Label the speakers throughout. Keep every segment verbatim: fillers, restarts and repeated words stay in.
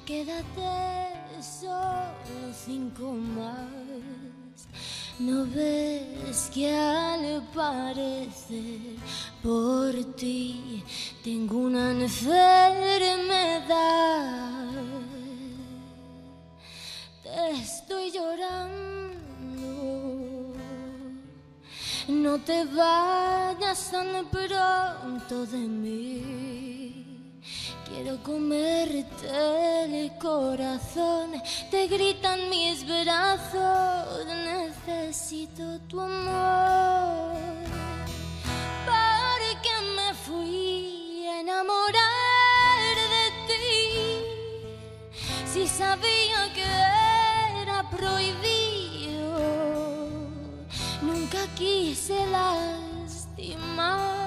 Speaker 1: Quédate solo cinco más. ¿No ves que al parecer por ti tengo una enfermedad? Te estoy llorando. No te vayas tan pronto de mí. Quiero comerte el corazón, te gritan mis brazos, necesito tu amor. Porque me fui a enamorar de ti, si sabía que era prohibido, nunca quise lastimar.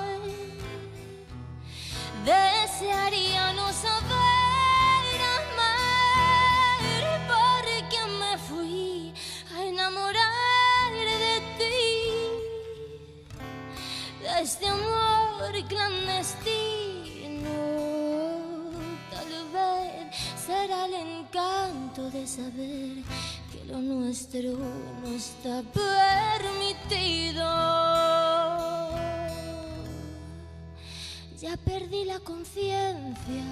Speaker 1: Desearía no saber amar, porque me fui a enamorar de ti, de este amor clandestino. Tal vez será el encanto de saber que lo nuestro no está permitido. Ya perdí la conciencia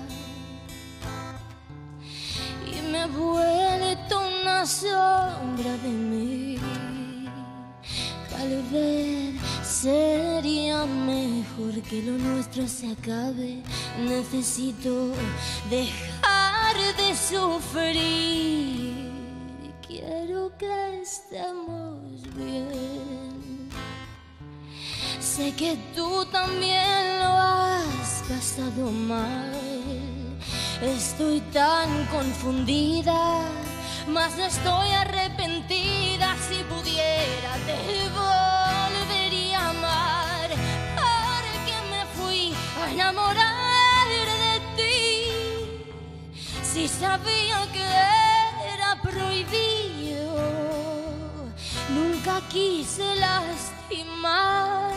Speaker 1: y me he vuelto una sombra de mí. Tal vez sería mejor que lo nuestro se acabe. Necesito dejar de sufrir. Quiero que estemos bien. Sé que tú también lo has pasado mal. Estoy tan confundida, mas no estoy arrepentida. Si pudiera te volvería a amar, porque me fui a enamorar de ti, si sabía que era prohibido, nunca quise lastimar.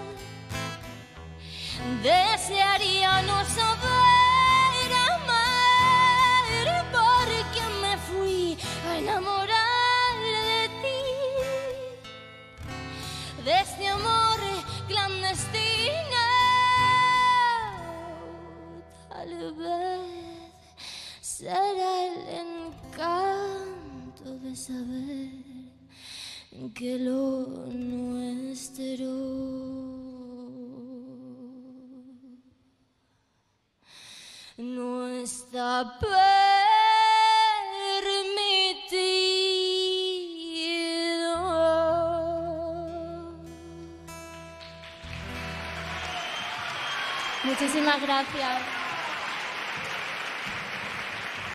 Speaker 1: Desearía no saber amar, porque me fui a enamorar de ti, de este amor clandestino. Tal vez será el encanto de saber que lo nuestro no está permitido. Muchísimas gracias.